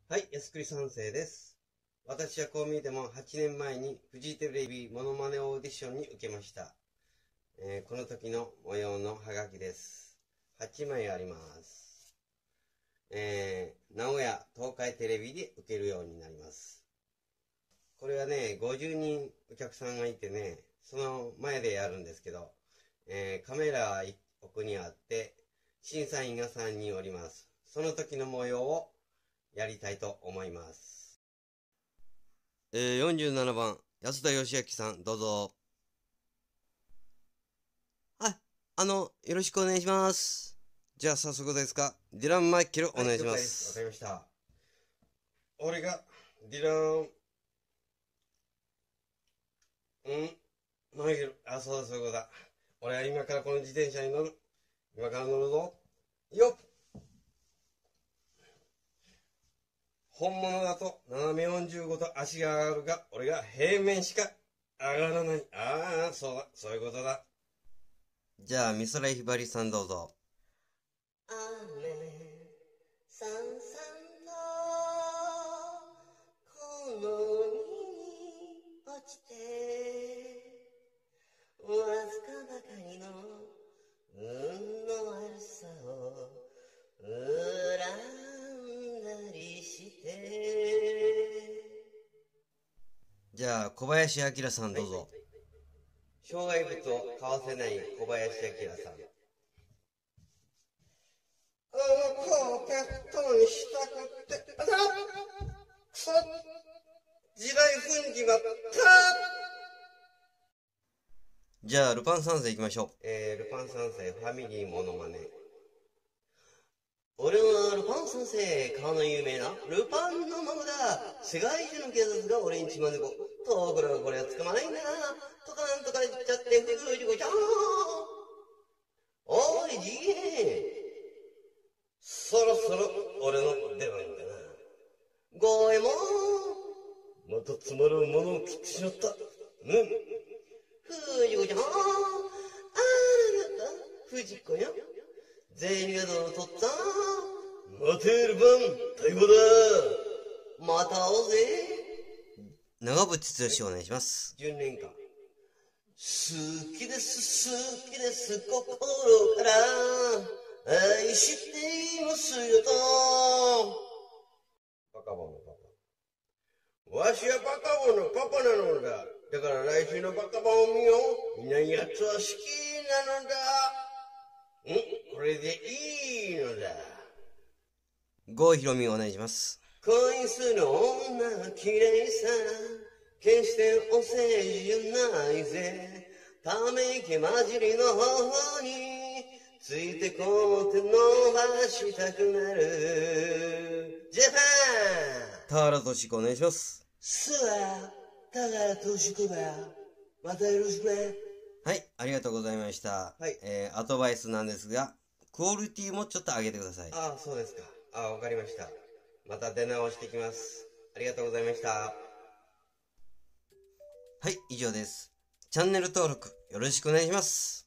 はい、安栗三世です。私はこう見えても8年前にフジテレビモノマネオーディションに受けました。この時の模様のハガキです。8枚あります。名古屋東海テレビで受けるようになります。これはね、50人お客さんがいてね、その前でやるんですけど、カメラは奥にあって、審査員が3人おります。その時の模様をやりたいと思います。47番、安田義明さん、どうぞ。はい、よろしくお願いします。じゃあ早速ですが、ディラン・マイケルお願いします。わかりました。俺が、ディラン、マイケル、そうだ、そういうことだ。俺は今からこの自転車に乗る。今から乗るぞ。よっ。本物だと斜め45度足が上がるが、俺が平面しか上がらない。そうだ、そういうことだ。じゃあ、美空ひばりさんどうぞ。雨、さんさんと、この海に落ちて、わずかばかりの運の悪さを恨んだりして。じゃあ、小林明さんどうぞ。障害物をかわせない小林明さん。子をペットにしたくって、くそ、地雷踏んじまった。じゃあ、ルパン三世行きましょう。ルパン三世ファミリーモノマネ。俺はルパン三世、顔の有名なルパンの孫だ。世界中の警察が俺に血まねこ。ところがこれは捕まないんだな。とかなんとか言っちゃって、ふじこちゃん。おい、じげそろそろ俺の出番だな。ゴエモン。またつまらんものを切ってしまった。ふじこちゃん。あなた、ふじこよ。銭形のとっつぁん。待て、ルパン、逮捕だ。また会おうぜ。長渕剛お願いします。10年間。好きです、好きです、心から愛していますよと。バカボンのパパ。わしはバカボンのパパなのだ。だから来週のバカボンを見よう。みんなやつは好きなのだ。これでいいのだ。郷ひろみお願いします。恋する女は綺麗さ。決してお世辞じゃないぜ。ため息混じりの頬についてこう手伸ばしたくなる。ジャパン。田原俊子お願いします。田原俊子だ。またよろしくね。はい、ありがとうございました。はい。アドバイスなんですが、クオリティもちょっと上げてください。そうですか。わかりました。また出直してきます。ありがとうございました。はい、以上です。チャンネル登録よろしくお願いします。